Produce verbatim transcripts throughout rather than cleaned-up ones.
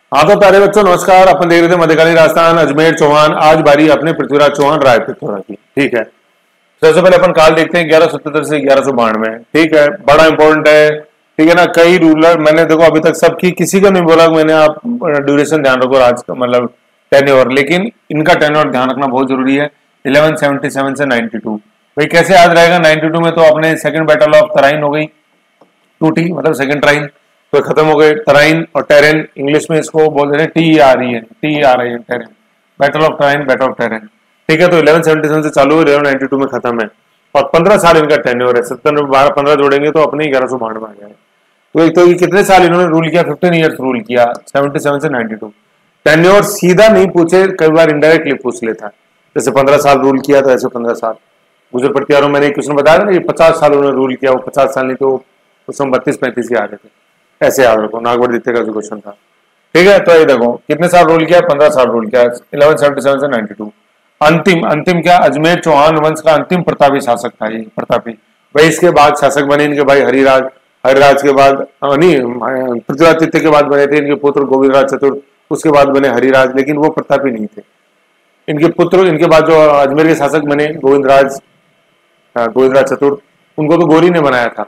हाँ तो प्यारे बच्चों नमस्कार। अपन देख रहे थे मध्यकालीन राजस्थान अजमेर चौहान। आज बारी अपने पृथ्वीराज चौहान राय पिथौरा की। ठीक है, सबसे पहले अपन काल देखते हैं ग्यारह सौ सतहत्तर से ग्यारह सौ बानवे। ठीक है, बड़ा इंपॉर्टेंट है। ठीक है ना, कई रूलर मैंने देखो अभी तक सबकी किसी का नहीं बोला मैंने आप ड्यूरेशन ध्यान रखो आज का मतलब टेन्योर, लेकिन इनका टेन्योर ध्यान रखना बहुत जरूरी है। इलेवन सेवेंटी सेवन से नाइनटी टू। भाई कैसे याद रहेगा? नाइनटी टू में तो अपने सेकंड बैटल ऑफ तराइन हो गई, टूटी मतलब सेकंड ट्राइन तो खत्म हो गए। तराइन और टेरेन इंग्लिश में इसको बोल रहे हैं T R E N, T R I N Tarain, battle of Tarain, battle of Tarain. ठीक है, तो इलेवन सेवेंटी सेवन से चालू इलेवन नाइनटी टू में खत्म है और पंद्रह साल इनका टेन्योर है। सत्तर में बारह पंद्रह जोड़ेंगे तो अपने ग्यारह सौ बानवे आ जाए। तो एक तो ये कितने साल इन्होंने रूल किया? फिफ्टीन ईयर्स रूल किया, सेवेंटी सेवन से नाइनटी टू। टेन्योर सीधा नहीं पूछे, कई बार इनडायरेक्टली पूछ लेता है। जैसे पंद्रह साल रूल किया तो ऐसे पंद्रह साल गुजर प्रतिहारों मैंने क्वेश्चन बताया ना, ये पचास साल उन्होंने रूल किया, वो पचास साल नहीं तो उस समय बत्तीस पैंतीस ही आ रहे थे। ऐसे याद रखो, नागवर दित्य का जो क्वेश्चन था। ठीक है, तो ये देखो कितने साल रूल किया? पंद्रह साल रूल किया, इलेवन सेवेंटी सेवन से नाइनटी टू। अंतिम अंतिम क्या? अजमेर चौहान वंश का अंतिम प्रतापी शासक था ये प्रतापी। भाई इसके बाद शासक बने इनके भाई हरिराज, हरिराज के बाद नहीं पृथ्वीराज तृतीय के बाद बने थे इनके पुत्र गोविंदराज चतुर्थ, उसके बाद बने हरिराज, लेकिन वो प्रतापी नहीं थे। इनके पुत्र इनके बाद जो अजमेर के शासक बने गोविंदराज गोविंदराज चतुर्थ, उनको तो गौरी ने बनाया था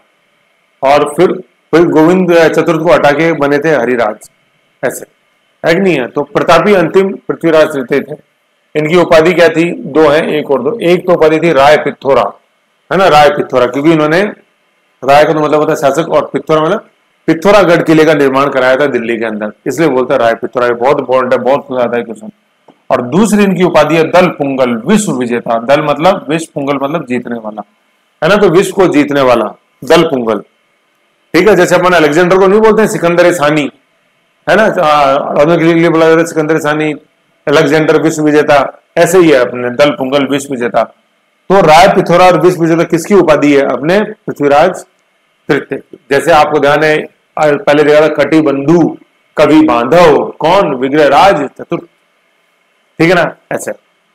और फिर फिर गोविंद चतुर्थ को हटा के बने थे हरिराज। ऐसे है कि नहीं है? तो प्रतापी अंतिम पृथ्वीराज तृतीय थे। इनकी उपाधि क्या थी? दो है, एक और दो। एक तो उपाधि थी राय पिथौरा, है ना, राय पिथौरा, क्योंकि इन्होंने राय का तो मतलब होता है शासक और पिथौरा मतलब पिथौरागढ़ किले का निर्माण कराया था दिल्ली के अंदर, इसलिए बोलते हैं राय पिथौरा। बहुत इंपॉर्टेंट है, बहुत ज्यादा है क्वेश्चन। और दूसरी इनकी उपाधि है दल पुंगल, विश्व विजेता। दल मतलब विश्व, पुंगल मतलब जीतने वाला, है ना, तो विश्व को जीतने वाला दल पुंगल। ठीक है, जैसे अपन अलेक्जेंडर को नहीं बोलते हैं सिकंदर सानी, है ना, के लिए बोला जाता है सिकंदर सानी, अलेक्जेंडर विश्व विजेता, ऐसे ही है अपने दल पुंगल विश्व विजेता। तो राय पिथौरा और विश्व विजेता किसकी उपाधि है? अपने पृथ्वीराज तृतीय। जैसे आपको ध्यान है पहले देखा था कटी बंधु कवि बांधव, कौन? विग्रहराज चतुर्थ। ठीक है ना, ऐसे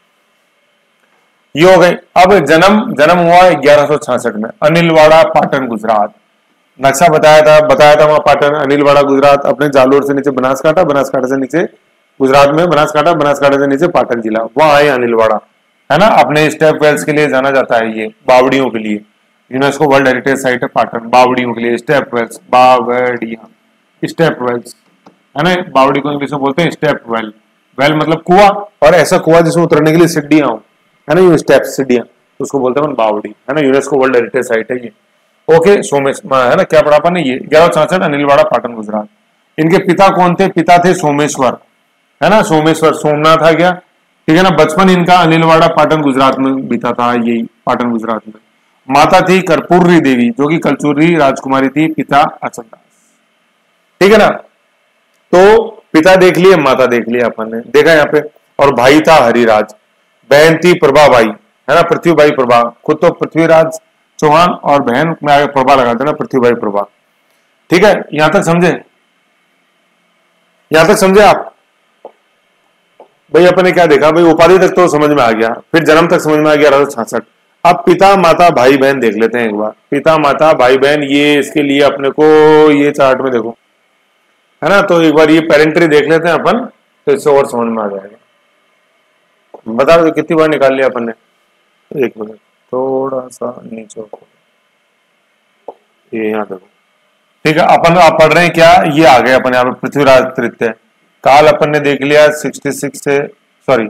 ये हो गई। अब जन्म जन्म हुआ ग्यारह सौ छियासठ में अनिलवाड़ा पाटन गुजरात। नक्शा बताया था बताया था वहां पाटन, अनिलवाड़ा गुजरात, अपने जालोर से नीचे बनासकांठा, बनासकांठा से नीचे गुजरात में बनासकांठा, बनासकांठा से नीचे पाटन जिला, वहां आए अनिलवाड़ा, है ना। अपने स्टेप वेल्स के लिए जाना जाता है, ये बावड़ियों के लिए यूनेस्को वर्ल्ड हेरिटेज साइट है पाटन, बावड़ियों के लिए स्टेप वेल्स, बावड़िया स्टेप वेल्स, है ना। बावड़ी को इंग्लिश में बोलते हैं स्टेप वेल। वेल मतलब कुआं, और ऐसा कुआं जिसमें उतरने के लिए सीढ़ियां हो, है ना, ये स्टेप सीढ़ियां, तो उसको बोलते हैं बावड़ी, है ना। यूनेस्को वर्ल्ड हेरिटेज साइट है ये। ओके, सोमेश है ना, क्या पढ़ा अपन ने? ये ग्यारह सौ छियासठ अनिलवाड़ा पाटन गुजरात। इनके पिता कौन थे? पिता थे सोमेश्वर, है ना, सोमेश्वर सोमनाथ आ गया। ठीक है ना। बचपन इनका अनिलवाड़ा पाटन गुजरात में बीता था, यही पाटन गुजरात में। माता थी कर्पूरी देवी जो कि कलचुरी राजकुमारी थी, पिता अचल दास। ठीक है ना, तो पिता देख लिए, माता देख लिया अपन ने, देखा यहाँ पे। और भाई था हरिराज, बहन थी प्रभा बाई, है ना, पृथ्वीबाई प्रभा। खुद तो पृथ्वीराज चौहान और बहन में आगे प्रभा लगाते ना, पृथ्वीबाई प्रभा। ठीक है, यहां तक समझे? यहां तक समझे आप? भाई अपन ने क्या देखा? भाई उपाधि तक तो समझ में आ गया, फिर जन्म तक समझ में आ गया ग्यारह सौ छियासठ। अब पिता माता भाई बहन देख लेते हैं एक बार। पिता माता भाई बहन, ये इसके लिए अपने को ये चार्ट में देखो, है ना, तो एक बार ये पेरेंट्री देख लेते हैं अपन, तो इससे और समझ में आ जाएगा। बता दो कितनी बार निकाल लिया अपन ने? एक मिनट, थोड़ा सा नीचे ये यहाँ देखो। ठीक है, अपन आप पढ़ रहे हैं क्या? ये आ गए अपन यहाँ पे पृथ्वीराज तृतीय। काल अपन ने देख लिया सिक्सटी सिक्स से सॉरी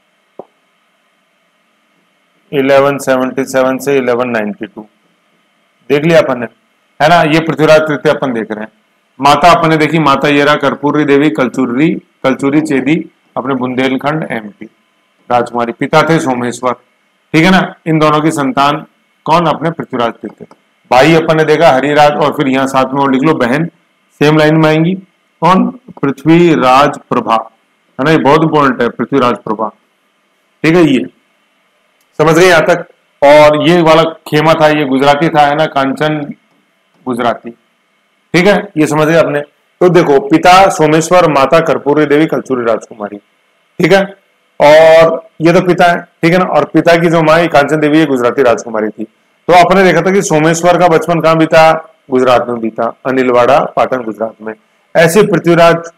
इलेवन सेवेंटी सेवन से इलेवन नाइनटी टू देख लिया अपन ने, है ना। ये पृथ्वीराज तृतीय अपन देख रहे हैं। माता अपन ने देखी, माता येरा कर्पूरी देवी कलचुरी कलचुरी चेदी, अपने बुंदेलखंड एमपी राजकुमारी। पिता थे सोमेश्वर। ठीक है ना। इन दोनों की संतान कौन? अपने पृथ्वीराज तृतीय। भाई अपन ने देखा हरिराज, और फिर यहाँ साथ में और लिख लो बहन, सेम लाइन में आएंगी, कौन? पृथ्वीराज प्रभा, है ना, ये बहुत इंपॉर्टेंट है, पृथ्वीराज प्रभा। ठीक है, ये समझ गए यहाँ तक। और ये वाला खेमा था, ये गुजराती था, है ना, कांचन गुजराती। ठीक है, ये समझ गए आपने। तो देखो, पिता सोमेश्वर, माता कर्पूरी देवी कलचुरी राजकुमारी। ठीक है, और ये तो पिता है। ठीक है ना, और पिता की जो माँ कांचन देवी है गुजराती राजकुमारी थी। तो आपने देखा था कि सोमेश्वर का बचपन कहाँ बीता? गुजरात में बीता, अनिलवाड़ा पाटन गुजरात में। ऐसे पृथ्वीराज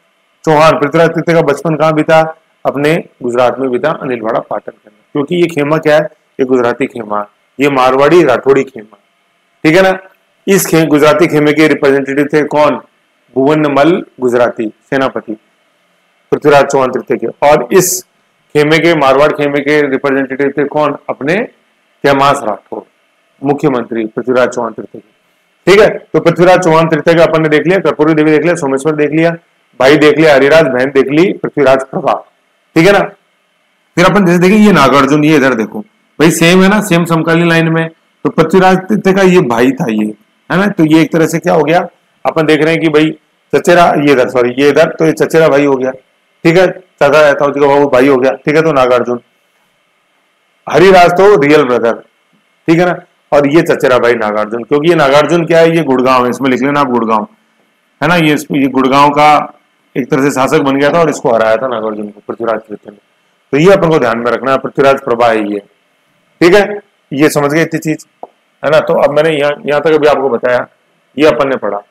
चौहान पृथ्वीराज तृतीय का बचपन कहाँ बीता? अपने गुजरात में बीता, अनिलवाड़ा पाटन के अंदर। क्योंकि ये खेमा क्या है? ये गुजराती खेमा, ये मारवाड़ी राठौड़ी खेमा, ठीक है ना। इस खे, गुजराती खेमे के रिप्रेजेंटेटिव थे कौन? भुवनमल गुजराती सेनापति पृथ्वीराज चौहान तृतीय के। और इस खेमे के, मारवाड़ खेमे के रिप्रेजेंटेटिव थे कौन? अपने कैमास राठौड़, मुख्यमंत्री पृथ्वीराज चौहान तृतीय के, ठीक है। तो पृथ्वीराज चौहान तृतीय का अपन ने देख लिया, कर्पूरी देवी देख लिया, सोमेश्वर देख लिया, भाई देख लिया हरिराज, बहन देख ली पृथ्वीराज प्रभा, ठीक है ना। फिर अपन जैसे देखें ये नागार्जुन, ये इधर देखो भाई सेम है ना, सेम समकालीन लाइन में। तो पृथ्वीराज तृतीय का ये भाई था, ये है ना। तो ये एक तरह से क्या हो गया, अपन देख रहे हैं कि भाई चचेरा, ये इधर सॉरी ये इधर, तो ये चचेरा भाई हो गया, ठीक है। चाचा रहता का वो भाई हो गया, ठीक है। तो नागार्जुन, हरिराज तो रियल ब्रदर, ठीक है ना। और ये चचेरा भाई नागार्जुन, क्योंकि ये नागार्जुन क्या है? ये गुड़गांव है, इसमें लिख लेना आप गुड़गांव, है ना। ये ये गुड़गांव का एक तरह से शासक बन गया था और इसको हराया था नागार्जुन को पृथ्वीराज तृतीय ने। तो ये अपन को ध्यान में रखना है, पृथ्वीराज प्रभा है ये, ठीक है। ये समझ गए इतनी चीज, है ना। तो अब मैंने यहाँ यहाँ तक अभी आपको बताया, ये अपन ने पढ़ा,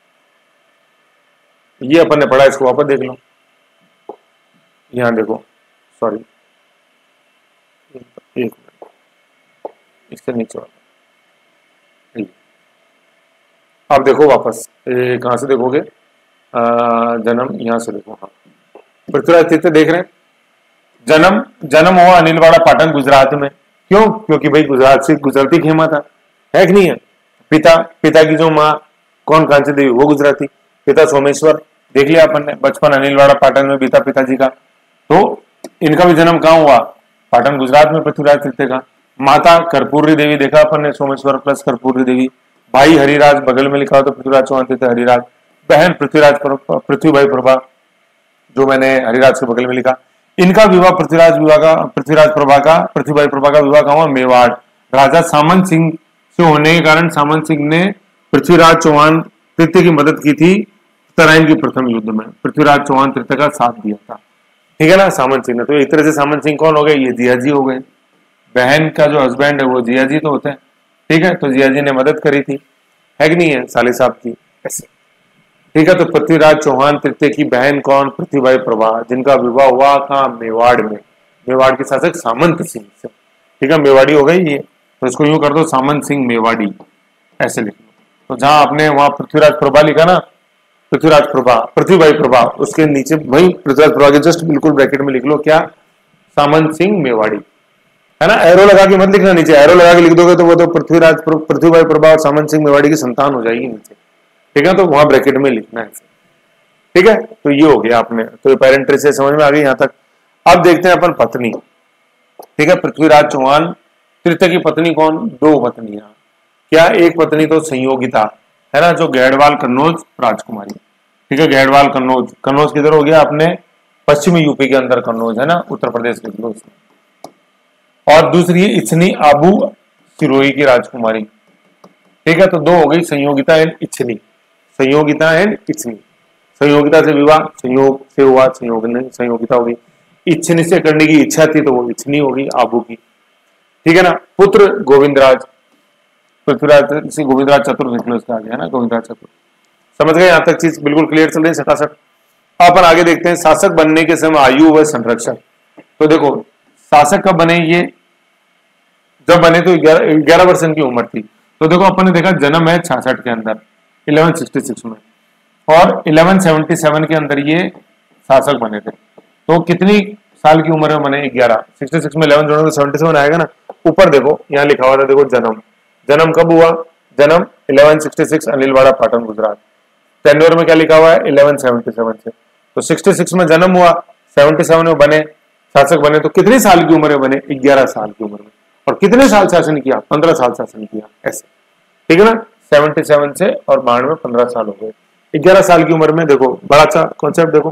ये अपन ने पढ़ा, इसको वापस देख लो। यहाँ देखो, सॉरी एक मिनट, इसके नीचे वाला, अब देखो वापस कहां से देखोगे? जन्म यहाँ से देखो, हाँ पृथ्वीराज तृतीय देख रहे हैं। जन्म जन्म हुआ अनिलवाड़ा पाटन गुजरात में, क्यों? क्योंकि भाई गुजरात से गुजरती खेमा था, है कि नहीं है। पिता पिता की जो माँ कौन? कांची देवी, वो गुजराती। पिता सोमेश्वर देख लिया अपन ने, बचपन अनिलवाड़ा पाटन में बीता पिताजी का। तो इनका भी जन्म कहाँ हुआ? पाटन गुजरात में, पृथ्वीराज तृतीय का। माता कर्पूरी देवी देखा अपन ने, सोमेश्वर प्लस कर्पूरी देवी। भाई हरिराज बगल में लिखा हो तो पृथ्वीराज चौहान तृतीय हरिराज। बहन पृथ्वीराज पृथ्वीभाई प्रभा, जो मैंने हरिराज के बगल में लिखा। इनका विवाह पृथ्वीराज विवाह का पृथ्वीराज प्रभा का पृथ्वीभाई प्रभा का विवाह कहाँ हुआ? मेवाड़। राजा सामंत सिंह से होने के कारण सामंत सिंह ने पृथ्वीराज चौहान तृतीय की मदद की थी तराइन की प्रथम युद्ध में, पृथ्वीराज चौहान तृतीय का साथ दिया था, ठीक है ना, सामंत सिंह ने। तो एक तरह से सामंत सिंह कौन हो गए? ये जियाजी हो गए। बहन का जो हस्बैंड है वो जियाजी तो होते हैं, ठीक है। तो जियाजी ने मदद करी थी, है कि नहीं है, साले साहब की, ऐसे, ठीक है। तो पृथ्वीराज चौहान तृतीय की बहन कौन? पृथ्वीभाई प्रभा, जिनका विवाह हुआ कहाँ? मेवाड़ में। मेवाड़ के शासक सामंत सिंह से, ठीक है। मेवाड़ी हो गई ये, तो इसको यूं कर दो सामंत सिंह मेवाड़ी, ऐसे लिख लो। तो जहां आपने वहां पृथ्वीराज प्रभा लिखा ना, पृथ्वीराज प्रभा पृथ्वीभाई प्रभा, उसके नीचे वही पृथ्वीराज प्रभा के जस्ट बिल्कुल ब्रैकेट में लिख लो क्या? सामंत सिंह मेवाड़ी, है ना। एरो लगा के मत लिखना, नीचे एरो लगा के लिख दोगे तो वो तो पृथ्वीराज पृथ्वीभाई प्रभा और सामंत सिंह मेवाड़ी की संतान हो जाएगी नीचे, ठीक है। तो वहां ब्रैकेट में लिखना है, ठीक है। तो ये हो गया आपने, तो पेरेंट्री से समझ में आ गई यहाँ तक। अब देखते हैं अपन पत्नी, ठीक है। पृथ्वीराज चौहान तृतीय की पत्नी कौन? दो पत्नियां, क्या? एक पत्नी तो संयोगिता, है ना, जो गैड़वाल कन्नौज राजकुमारी, ठीक है। गैड़वाल कन्नौज, कन्नौज किधर हो गया? अपने पश्चिमी यूपी के अंदर कन्नौज, है ना, उत्तर प्रदेश के अंदर। और दूसरी है इच्छनी आबू सिरोही की राजकुमारी, ठीक है। तो दो हो गई, संयोगिता एंड इच्छनी, संयोगिता एंड इच्छनी। संयोगिता से विवाह संयोग से हुआ, संयोग नहीं संयोगिता होगी। इच्छनी से करने की इच्छा थी तो वो इच्छनी होगी आबू की, ठीक है ना। पुत्र गोविंदराज, पृथ्वीराज से गोविंदराज चतुर्थ निकलो इसका आगे, है ना, गोविंदराज चतुर्थ। समझ गए यहाँ तक चीज बिल्कुल क्लियर चल रही है सटासट। अपन आगे देखते हैं शासक बनने के समय आयु व संरक्षण। तो देखो शासक कब बने? ये जब बने तो ग्यारह वर्ष की उम्र थी। तो देखो अपन ने देखा जन्म है छियासठ के अंदर, ग्यारह सौ छियासठ में, और ग्यारह सौ सतहत्तर के अंदर ये शासक बने थे। तो कितनी साल की उम्र में बने? ग्यारह, छियासठ में ग्यारह जोड़ोगे सतहत्तर आएगा ना। ऊपर देखो यहाँ लिखा हुआ था, देखो जन्म, जन्म कब हुआ? जन्म ग्यारह सौ छियासठ अनिलवाड़ा पाटन गुजरात। टेन्योर में क्या लिखा हुआ है? ग्यारह सौ सतहत्तर से। तो छियासठ में जन्म हुआ, सतहत्तर में बने शासक बने, तो कितनी साल की उम्र में बने? ग्यारह साल की उम्र में। और कितने साल शासन किया? पंद्रह साल शासन किया, ऐसे, ठीक है ना। सतहत्तर से और बानवे पंद्रह साल हो गए। ग्यारह साल की उम्र में देखो बड़ा अच्छा कॉन्सेप्ट, देखो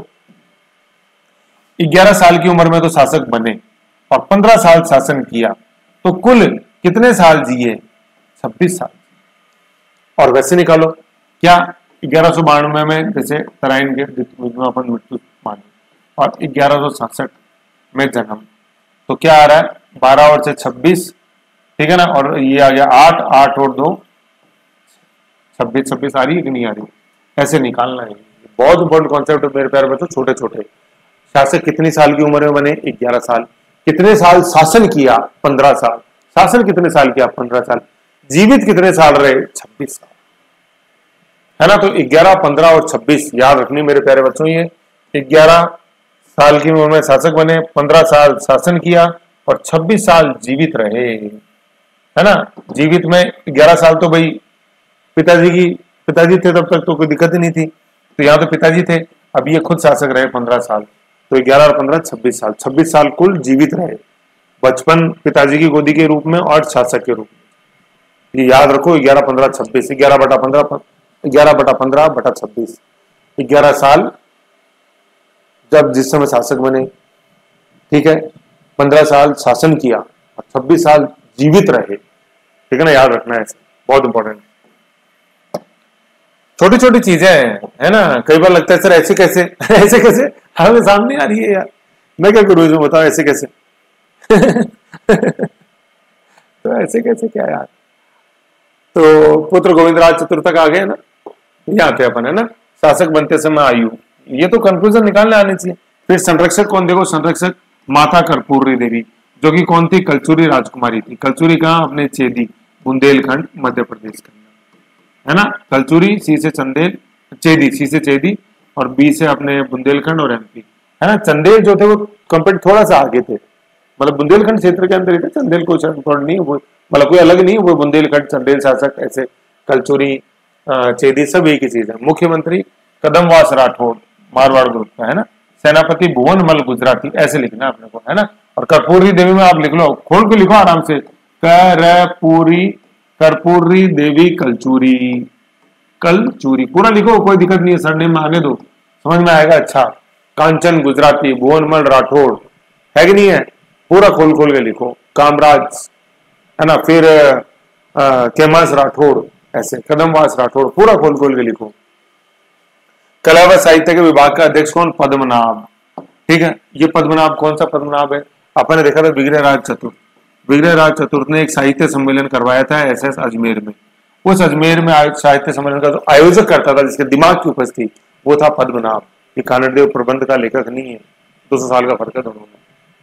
ग्यारह साल की उम्र में तो शासक बने और पंद्रह साल शासन किया, तो कुल कितने साल जिए? छब्बीस साल। और वैसे निकालो क्या? ग्यारह सौ बानवे में जैसे तराइन के अपन मृत्यु मानी और ग्यारह सौ सड़सठ में जन्म, तो क्या आ रहा है? बारह और से छब्बीस, ठीक है ना। और ये आ गया आठ, आठ और दो छब्बीस, छब्बीस आ रही है कि नहीं आ रही? ऐसे निकालना है, बहुत इंपॉर्टेंट कॉन्सेप्ट मेरे प्यारे बच्चों, छोटे छोटे। शासक कितनी साल की उम्र में बने? ग्यारह साल। कितने साल शासन किया? पंद्रह साल। शासन कितने साल किया? पंद्रह साल। जीवित कितने साल रहे? छब्बीस साल, है ना। तो ग्यारह, पंद्रह और छब्बीस याद रखनी मेरे प्यारे बच्चों। ये ग्यारह साल की उम्र में शासक बने, पंद्रह साल शासन किया और छब्बीस साल जीवित रहे, है ना। जीवित में ग्यारह साल तो भाई पिताजी की पिताजी थे, तब तक तो कोई दिक्कत ही नहीं थी, तो यहाँ तो पिताजी थे। अब ये खुद शासक रहे पंद्रह साल, तो ग्यारह और पंद्रह छब्बीस साल, छब्बीस साल कुल जीवित रहे। बचपन पिताजी की गोदी के रूप में और शासक के रूप में। ये याद रखो, ग्यारह पंद्रह छब्बीस, ग्यारह बटा पंद्रह, ग्यारह बटा पंद्रह बटा छब्बीस, ग्यारह साल जब जिस समय शासक बने, ठीक है, पंद्रह साल शासन किया और छब्बीस साल जीवित रहे, ठीक है ना। याद रखना है, बहुत इंपॉर्टेंट। छोटी छोटी चीजें हैं, है ना। कई बार लगता है सर ऐसे कैसे ऐसे कैसे हमें सामने आ रही है यार, मैं क्या करूं इसमें, बताओ ऐसे कैसे तो ऐसे कैसे क्या यार। तो पुत्र गोविंदराज चतुर्थ आ गए ना, यहाँ पे अपन, है ना। शासक बनते समय आयु, ये तो कंक्लूजन निकालने आने चाहिए। फिर संरक्षक कौन? देखो संरक्षक माता कर्पूरी देवी, जो कि कौन थी? कलचुरी राजकुमारी थी। कलचुरी कहाँ? अपने चेदी, बुंदेलखंड, मध्य प्रदेश के अंदर, है ना। कलचुरी, सी से चंदेल, चेदी, सी से चेदी और बी से अपने बुंदेलखंड और एमपी, है ना। चंदेल जो थे वो कंपेयर थोड़ा सा आगे थे, मतलब बुंदेलखंड क्षेत्र के अंदर ही थे। चंदेल कोई इंपॉर्टेंट नहीं, वो मतलब कोई अलग नहीं, वो बुंदेलखंड चंदेल शासक, ऐसे कलचुरी चेदी सब एक ही चीज है। मुख्यमंत्री कदमवास राठौड़, मारवाड़ ग्रुप का, है ना। सेनापति भुवनमल गुजराती, ऐसे लिखना है अपने को, है ना। और कर्पूरी देवी में आप लिख लो, खोल के लिखो आराम से, करपूरी कर्पूरी देवी कलचुरी, कलचुरी पूरा लिखो, कोई दिक्कत नहीं है, सरनेम में आने दो, समझ में आएगा। अच्छा, कांचन गुजराती, भुवनमल राठौड़, है कि नहीं है, पूरा खोल खोल के लिखो। कामराज, है ना। फिर केमास राठौड़, ऐसे कदमवास राठौड़, पूरा खोल खोल के लिखो। कला व साहित्य के विभाग का अध्यक्ष कौन? पद्मनाभ, ठीक है। ये पद्मनाभ कौन सा पद्मनाभ है? अपन ने देखा था विग्रहराज चतुर्थ। विग्रहराज चतुर्थ ने एक साहित्य सम्मेलन करवाया था एस एस अजमेर में। उस अजमेर में साहित्य सम्मेलन का जो आयोजक करता था, जिसके दिमाग की उपज थी, वो था पद्मनाभ। ये कानड़देव प्रबंध का लेखक नहीं है, दो सौ साल का फर्क है दोनों में।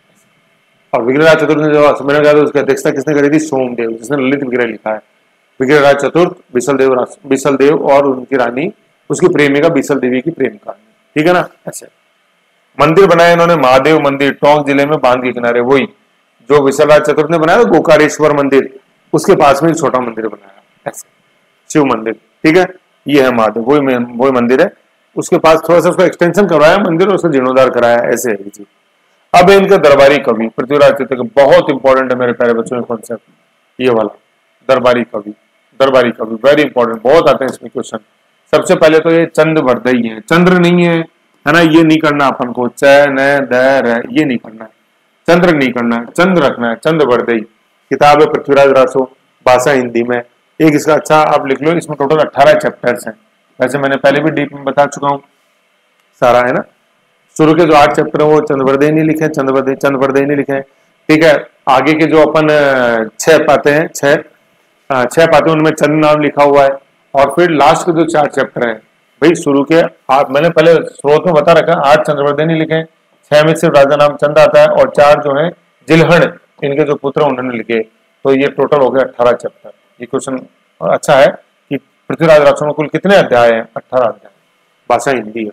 और विग्रहराज चतुर्थ ने जो सम्मेलन किया था, उसकी अध्यक्षता किसने करी थी? सोमदेव, जिसने ललित विग्रह लिखा है। विग्रहराज चतुर्थ, बिसल देव बिसल देव और उनकी रानी, उसकी प्रेमिका बिसल देवी की प्रेम कहानी, ठीक है ना। ऐसे मंदिर बनाया इन्होंने, महादेव मंदिर, टोंक जिले में बांध के किनारे, वही जो विशलराज चतुर्थ ने बनाया, गोकारेश्वर मंदिर, उसके पास में एक छोटा मंदिर बनाया, ऐसे शिव मंदिर, ठीक है। ये है महादेव, वही वही मंदिर है, उसके पास थोड़ा सा उसका एक्सटेंशन करवाया मंदिर और उसका जीर्णोद्धार कराया, ऐसे है जी। अब इनका दरबारी कवि पृथ्वीराज चतुर्थ, बहुत इंपॉर्टेंट है मेरे प्यारे बच्चों में कॉन्सेप्ट, ये वाला दरबारी कवि। दरबारी कवि वेरी इंपॉर्टेंट, बहुत आते हैं इसमें क्वेश्चन। सबसे पहले तो ये चंद वर्दई है, चंद्र नहीं है, है ना। ये नहीं करना अपन को, च न द र, ये नहीं करना है, चंद्र नहीं करना है, चंद्र रखना है, चंद वर्दई। किताब है पृथ्वीराज रासो, भाषा हिंदी में। एक इसका अच्छा आप लिख लो, इसमें टोटल अट्ठारह चैप्टर्स हैं। वैसे मैंने पहले भी डीप में बता चुका हूँ सारा, है ना। शुरू के जो आठ चैप्टर है वो चंद्रवर्दई नहीं लिखे, चंद्रवर्दई चंद्रवर्दई नहीं लिखे, ठीक है। आगे के जो अपन छह पाते हैं, छह छह पाते हैं, उनमें चंद्र नाम लिखा हुआ है। और फिर लास्ट के जो चार चैप्टर हैं भाई, शुरू के आप मैंने पहले स्रोत में बता रखा, आठ चंद्रवर्दई नहीं लिखे, छह में सिर्फ राजा नाम चंद आता है और चार जो है जिलहण, इनके जो पुत्र उन्होंने लिखे, तो ये टोटल हो गया अट्ठारह चैप्टर। ये क्वेश्चन अच्छा है कि पृथ्वीराज रासो में कुल कितने अध्याय हैं? अट्ठारह अध्याय। भाषा हिंदी है।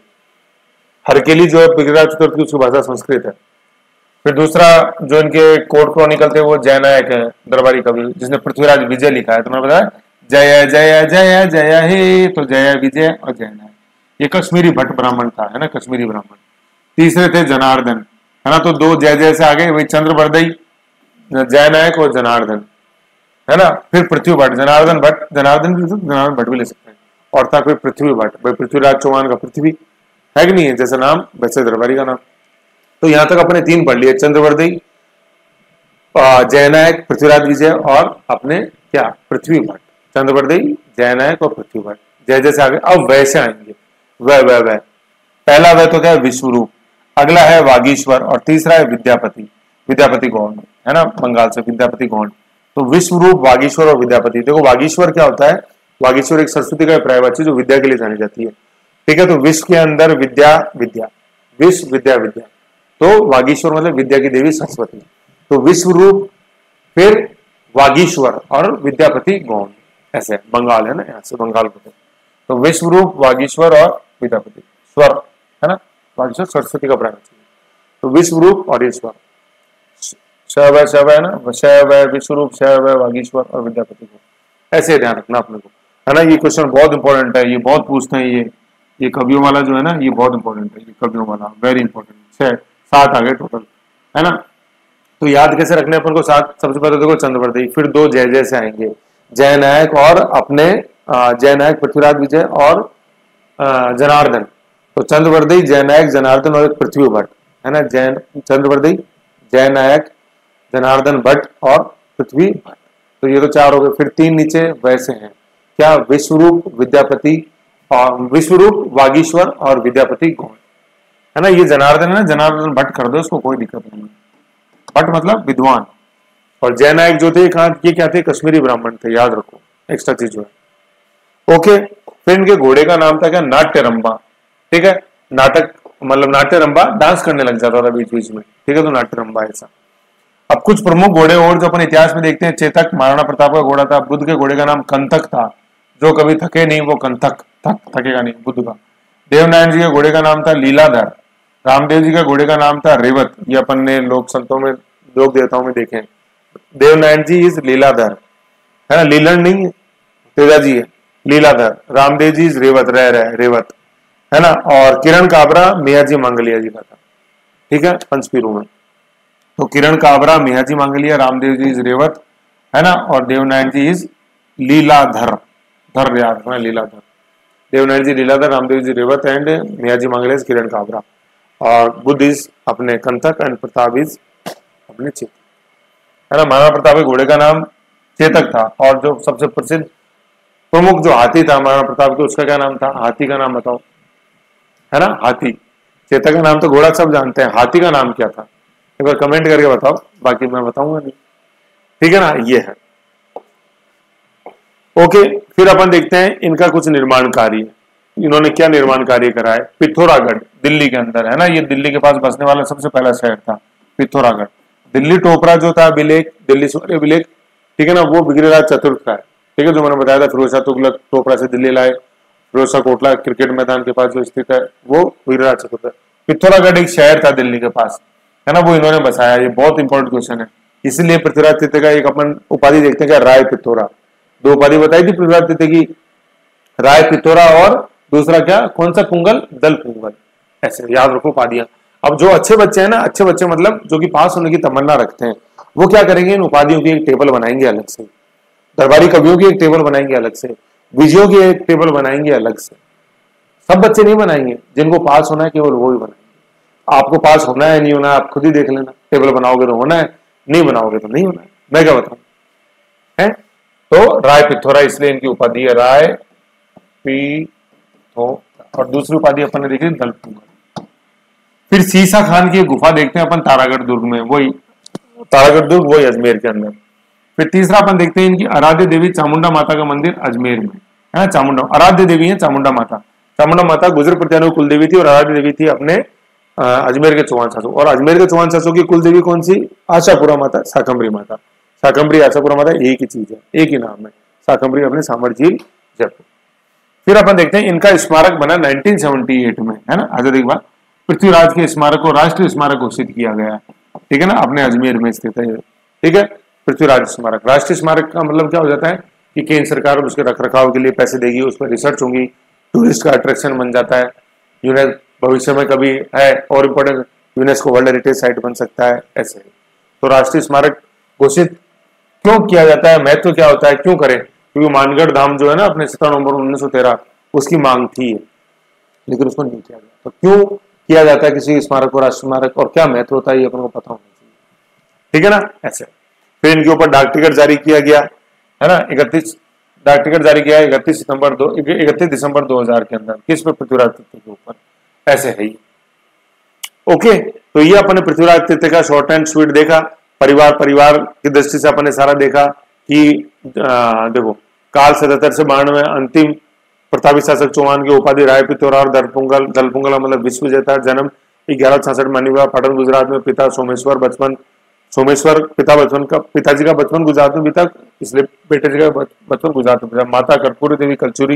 हरकेली जो है पृथ्वीराज चतुर्थ की, उसकी भाषा संस्कृत है। फिर दूसरा जो इनके कोर्ट क्रॉनिकल थे वो जयनायक है, दरबारी कवि, जिसने पृथ्वीराज विजय लिखा है। तो मैंने बताया जय जय जय जय हे, तो जय विजय और जयनायक। ये कश्मीरी भट्ट ब्राह्मण था, है ना, कश्मीरी ब्राह्मण। तीसरे थे जनार्दन, है ना। तो दो जय जय से आगे वही चंद्रवर्दई, जयनायक और जनार्दन, है ना। फिर पृथ्वी भट्ट, जनार्दन भट्ट, जनार्दन भी जनार्दन भट्ट भी ले सकते हैं। और था फिर पृथ्वी भट्ट, भाई पृथ्वीराज चौहान का पृथ्वी है कि नहीं है, जैसे नाम वैसे दरबारी का नाम। तो यहां तक अपने तीन पढ़ लिए, चंद्रवर्दई, जयनायक, पृथ्वीराज विजय और अपने क्या पृथ्वी भट्ट। चंद्रवर्दई, जयनायक और पृथ्वी भट्ट, जय जैसे आगे। अब वैसे आएंगे, वह वह वह पहला वह तो क्या है? विश्वरूप। अगला है वागीश्वर और तीसरा है विद्यापति, विद्यापति गौड़, है ना, बंगाल से विद्यापति गौड़। तो विश्वरूप, वागीश्वर और विद्यापति। देखो वागीश्वर क्या होता है? वागीश्वर एक सरस्वती का पर्यायवाची जो विद्या के लिए जानी जाती है। ठीक है। तो विश्व के अंदर विद्या विद्या, विश्व विद्या विद्या, तो वागीश्वर मतलब विद्या की देवी सरस्वती। तो विश्व रूप, फिर वागीश्वर और विद्यापति गौण, ऐसे बंगाल है ना, यहाँ से बंगाल को। तो विश्व रूप, वागीश्वर और विद्यापति, स्वर है ना, वागीश्वर सरस्वती का प्राण चाहिए। तो विश्व रूप और ये स्वर, शव है शव है ना, शव है विश्व रूप, शव है वागीश्वर और विद्यापति गौण, ऐसे ध्यान रखना अपने को, है ना। ये क्वेश्चन बहुत इंपॉर्टेंट है, ये बहुत पूछते हैं। ये ये कवियों वाला जो है ना, ये बहुत इंपॉर्टेंट है, ये कवियों वाला वेरी इंपॉर्टेंट। छह सात आ गए टोटल, है ना। तो याद कैसे रखने अपन को सात? सबसे पहले देखो चंद्रवर्दी, फिर दो जय जय से आएंगे, जय नायक और अपने जय नायक पृथ्वीराज विजय और जनार्दन। तो चंद्रवर्दी, जय नायक, जनार्दन और एक पृथ्वी भट्ट, है ना। जैन चंद्रवर्दी, जय नायक, जनार्दन भट्ट और पृथ्वी भट्ट। तो ये तो चार हो गए। फिर तीन नीचे वैसे हैं क्या? विश्वरूप, विद्यापति और विश्वरूप, वागीश्वर और विद्यापति गौण, है ना। ये जनार्दन है ना, जनार्दन भट्ट कर दो इसको, कोई दिक्कत नहीं। भट्ट मतलब विद्वान। और जय नायक जो थे कहाँ, ये क्या थे? कश्मीरी ब्राह्मण थे, याद रखो, एक्स्ट्रा चीज जो है। ओके। फिर इनके घोड़े का नाम था क्या? नाट्यरंबा, ठीक है। नाटक मतलब नाट्यरंबा, डांस करने लग जाता था बीच बीच में, ठीक है। तो नाट्यरंबा ऐसा। अब कुछ प्रमुख घोड़े और जो अपन इतिहास में देखते हैं, चेतक महाराणा प्रताप का घोड़ा था। बुद्ध के घोड़े का नाम कंथक था, जो कभी थके नहीं वो कंथक, थक थकेगा नहीं बुद्ध का। देवनारायण जी के घोड़े का नाम था लीलाधर। रामदेव जी का घोड़े का नाम था रेवत, ये अपन ने लोक संतों में, लोक देवताओं में देखे। देवनारायण जी इज लीलाधर, है ना, लीलन नहीं है, तेजा जी है लीलाधर। रामदेव जी इज रेवत, रह रहे रेवत, है ना। और किरण काबरा मियाजी मांगलिया जी का था, ठीक है, पंचपीरू में। तो किरण काबरा, मियाजी मांगलिया, रामदेव जी इज रेवत, है ना। और देवनारायण जी इज लीलाधर, धर याद रखना, लीलाधर। Devnarayan ji Leeladhar, Ramdev ji Revat and Miyaji Mangliya is Kiran Kabra. और बुद्ध इज अपने कंथक एंड प्रताप इज अपने चेतक, है ना। महाराणा प्रताप के घोड़े का नाम चेतक था। और जो सबसे प्रसिद्ध प्रमुख जो हाथी था महाराणा प्रताप के, उसका क्या नाम था? हाथी का नाम बताओ, है ना, हाथी। चेतक का नाम तो घोड़ा सब जानते हैं, हाथी का नाम क्या था? एक बार कमेंट करके बताओ, बाकी मैं बताऊंगा नहीं, ठीक है ना। ये है ओके। फिर अपन देखते हैं इनका कुछ निर्माण कार्य, इन्होंने क्या निर्माण कार्य करा है। पिथौरागढ़ दिल्ली के अंदर, है ना, ये दिल्ली के पास बसने वाला सबसे पहला शहर था पिथौरागढ़। दिल्ली टोपरा जो था अभिलेख, दिल्ली सूर्य अभिलेख, ठीक है ना, वो गिरिराज चतुर्थ का है, ठीक है, जो मैंने बताया था। फिरोज शाह तुगलक टोपरा से दिल्ली लाए, फिरोज शाह कोटला क्रिकेट मैदान के पास जो स्थित है वो गिरिराज चतुर्थ है। पिथौरागढ़ एक शहर था दिल्ली के पास, है ना, वो इन्होंने बसाया। ये बहुत इंपॉर्टेंट क्वेश्चन है, इसलिए पृथ्वीराज तृतीय का एक अपन उपाधि देखते हैं क्या? राय पिथौरा। दो उपाधि बताई थी पृथ्वीराज तृतीय की, राय पिथौरा और दूसरा क्या, कौन सा पुंगल? दल पुंगल, ऐसे याद रखो उपाधियां। अब जो अच्छे बच्चे हैं ना, अच्छे बच्चे मतलब जो कि पास होने की तमन्ना रखते हैं, वो क्या करेंगे? इन उपाधियों की एक टेबल बनाएंगे अलग से, दरबारी कवियों की एक टेबल बनाएंगे अलग से, विजयों की एक टेबल बनाएंगे अलग से। सब बच्चे नहीं बनाएंगे, जिनको पास होना है केवल वो ही बनाएंगे। आपको पास होना है नहीं होना है आप खुद ही देख लेना, टेबल बनाओगे तो होना है, नहीं बनाओगे तो नहीं होना है, मैं क्या बताऊं, है। तो राय पिथौरा, इसलिए इनकी उपाधि है राय पिथौरा। और दूसरी उपाधि अपन ने देखी दल पुंगल। फिर सीसा खान की गुफा देखते हैं अपन तारागढ़ दुर्ग में, वही तारागढ़ दुर्ग वही अजमेर के अंदर। फिर तीसरा अपन देखते हैं इनकी आराध्य देवी चामुंडा माता का मंदिर अजमेर में, है ना। चामुंडा आराध्य देवी है, चामुंडा माता। चामुंडा माता गुजर प्रत्यानु कुल देवी थी और आराध्य देवी थी अपने अजमेर के चौहान शासक। और अजमेर के चौहान शासक की कुल देवी कौन सी? आशापुरा माता, शाकंभरी माता। शाकंभरी आशापुरा माता एक ही चीज है, एक ही नाम है, शाकंभरी अपने सामर झील जयपुर। फिर अपन देखते हैं इनका स्मारक बना नाइनटीन सेवेंटी एट में, है ना, आजादी के बाद पृथ्वीराज के स्मारक को राष्ट्रीय स्मारक घोषित किया गया, ठीक है ना, अपने अजमेर में स्थित है, ठीक है। पृथ्वीराज स्मारक, राष्ट्रीय स्मारक का मतलब क्या हो जाता है कि केंद्र सरकार उसके रख रखाव के लिए पैसे देगी, उस पर रिसर्च होगी, टूरिस्ट का अट्रैक्शन बन जाता है, यूनेस्को भविष्य में कभी है और important UNESCO world heritage site बन सकता है, ऐसे। तो राष्ट्रीय स्मारक घोषित क्यों किया जाता है, महत्व क्या होता है, क्यों करें? क्योंकि मानगढ़ धाम जो है ना अपने सत्रह नवंबर उन्नीस सौ तेरह उसकी मांग थी, लेकिन उसको नहीं किया गया। तो क्यों किया जाता है किसी स्मारक को राष्ट्रीय स्मारक, और क्या महत्व होता है ये अपन को पता होना चाहिए, ठीक है ना, ऐसे। फिर इनके ऊपर डाक टिकट जारी किया गया, है ना, इकतीस डाक टिकट जारी किया इकतीस सितंबर दो इकतीस दिसंबर दो हजार के अंदर, किस पे? पृथ्वीराज तृतीय के ऊपर, ऐसे है ही। ओके, तो ये अपने पृथ्वीराज तृतीय का शॉर्ट एंड स्वीट देखा। परिवार परिवार की दृष्टि से अपने सारा देखा कि आ, देखो काल सतहत्तर से बानवे अंतिम प्रतापी शासक चौहान की उपाधि राय पिथौरा और दलपुंगल दलपुंगल मतलब विश्व विजेता। जन्म ग्यारह छाछठ में हुआ, पाटन गुजरात में। पिता सोमेश्वर बचपन सोमेश्वर पिता बचपन का पिताजी का बचपन गुजरात में बीता, इसलिए बेटे जी का बचपन गुजरात में बीता। माता कर्पूरी देवी कलचुरी,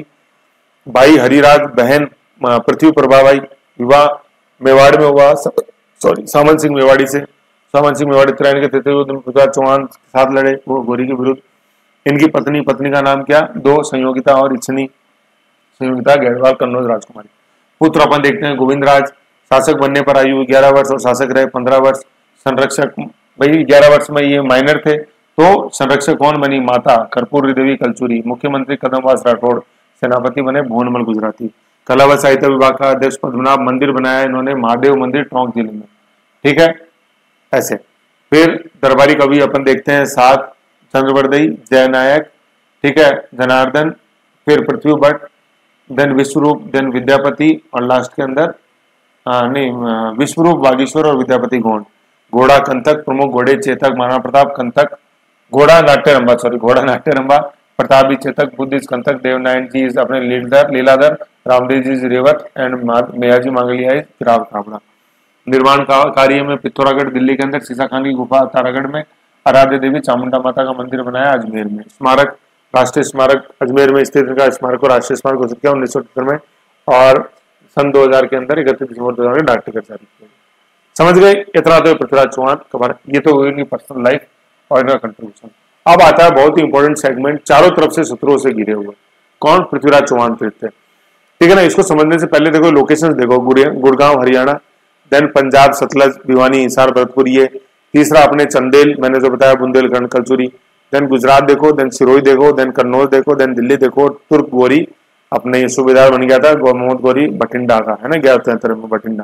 भाई हरिराज, बहन पृथ्वी प्रभाबाई। विवाह मेवाड़ में हुआ, सॉरी सामंत सिंह मेवाड़ी से। सामंत सिंह मेवाड़ी त्रैन के तृतीय युद्ध में पृथ्वीराज चौहान के साथ लड़े, वो गोरी के विरुद्ध। इनकी पत्नी पत्नी का नाम क्या? दो, संयोगिता और इच्छनी। संयोगिता गैरवाल कन्नौज राजकुमारी। पुत्र अपन देखते हैं गोविंद राज, शासक बनने पर आयु ग्यारह वर्ष और शासक रहे पंद्रह वर्ष। संरक्षक भाई ग्यारह वर्ष में ये माइनर थे, तो संरक्षक कौन बनी? माता कर्पूरी देवी कलचुरी। मुख्यमंत्री कदमवास राठौड़। सेनापति बने भुवनमल गुजराती। कला व साहित्य विभाग का अध्यक्ष पद्मनाभ। मंदिर बनाया इन्होंने महादेव मंदिर टोंक जिले में, ठीक है ऐसे। फिर दरबारी कवि अपन देखते हैं सात, चंद्रवर्दई, जयनायक, ठीक है, जनार्दन, फिर पृथ्वी भट्ट, देन विश्वरूप, देन विद्यापति और लास्ट के अंदर आ, नहीं विश्वरूप, बागेश्वर और विद्यापति गोंड। घोड़ा कंथक प्रमुख घोड़े चेतक महाराणा प्रताप कंथक। घोड़ा नाट्यरंबा सॉरी घोड़ा नाट्यरंबा प्रतापी चेतक, बुद्धिस्ट कंथक, देवनारायण जी अपने लीलाधर लीलाधर, रामदेव जी रेवत एंड मेयाजी मांगलिया फिराव काबड़ा। निर्माण कार्य में पिथौरागढ़ दिल्ली के अंदर, सीसा खान की गुफा तारागढ़ में, आराध्य देवी चामुंडा माता का मंदिर बनाया अजमेर में। स्मारक राष्ट्रीय स्मारक अजमेर में स्थित इनका स्मारक को राष्ट्रीय स्मारक घोषित किया उन्नीस सौ अठहत्तर में, और सन दो हजार के अंदर इकतीस दिसंबर दो हजार में डाक टिकट जारी किया। समझ गए? इतना तो पृथ्वीराज चौहान का, ये तो हुई इनकी पर्सनल लाइफ और इनका कंट्रीब्यूशन। अब आता है बहुत ही इंपॉर्टेंट सेगमेंट, चारों तरफ से शत्रुओं से घिरे हुए। कौन? पृथ्वीराज चौहान थे, ठीक है ना। इसको समझने से पहले देखो लोकेशन देखो, गुड़गांव हरियाणा, देन पंजाब सतलज भिवानी हिसार भरतपुर, ये तीसरा अपने चंदेल मैंने जो बताया बुंदेलखंड कलचुरी, देन गुजरात देखो, देन सिरोही देखो, देन कन्नौज देखो, देन दिल्ली देखो। तुर्क गोरी अपने सूबेदार बन गया था मोहम्मद गोरी बठिंडा का, है ना, ग्यारह तिहत्तर में बठिंडा।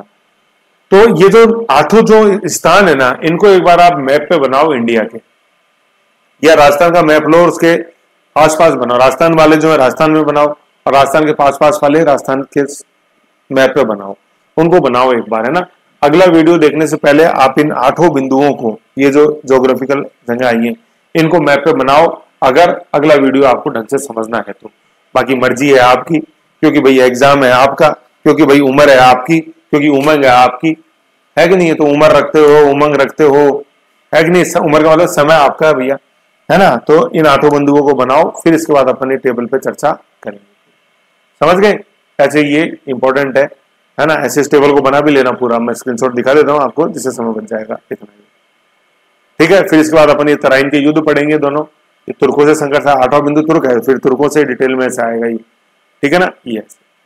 तो ये जो आठों जो स्थान है ना, इनको एक बार आप मैप पे बनाओ इंडिया के, या राजस्थान का मैप लो और उसके आसपास बनाओ। राजस्थान वाले जो है राजस्थान में बनाओ, और राजस्थान के पास पास वाले राजस्थान के मैप पे बनाओ, उनको बनाओ एक बार, है ना। अगला वीडियो देखने से पहले आप इन आठों बिंदुओं को, ये जो ज्योग्राफिकल जगह आई है, इनको मैप पे बनाओ, अगर अगला वीडियो आपको ढंग से समझना है तो। बाकी मर्जी है आपकी, क्योंकि भाई एग्जाम है आपका, क्योंकि भाई उम्र है आपकी, क्योंकि उमंग है आपकी, है कि नहीं है? तो उम्र रखते हो, उमंग रखते हो, है कि नहीं? उम्र का मतलब समय आपका है भैया, है ना। तो इन आठों बिंदुओं को बनाओ, फिर इसके बाद अपन टेबल पे चर्चा करेंगे। समझ गए? ऐसे ये इंपॉर्टेंट है है ना। ऐसे इस टेबल को बना भी लेना पूरा, मैं स्क्रीनशॉट दिखा देता हूँ आपको, जिससे समय बच जाएगा इतना ही, ठीक है। फिर इसके बाद अपन ये तराइन के युद्ध पढ़ेंगे दोनों, ये तुर्कों से संघर्ष, आठवां बिंदु तुर्क है, फिर तुर्कों से डिटेल में ऐसे आएगा ये, ठीक है ना। ये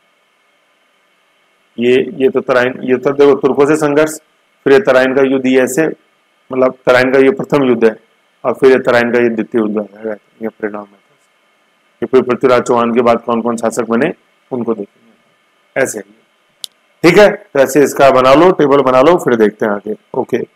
ये ये तो तराइन, ये तो देखो तुर्कों से संघर्ष, फिर ये तराइन का युद्ध, ये ऐसे मतलब तराइन का ये प्रथम युद्ध है, और फिर ये तराइन का ये द्वितीय युद्ध है, ये परिणाम है। फिर पृथ्वीराज चौहान के बाद कौन कौन शासक बने उनको देखेंगे, ऐसे, ठीक है। तो ऐसे इसका बना लो, टेबल बना लो, फिर देखते हैं आगे। ओके।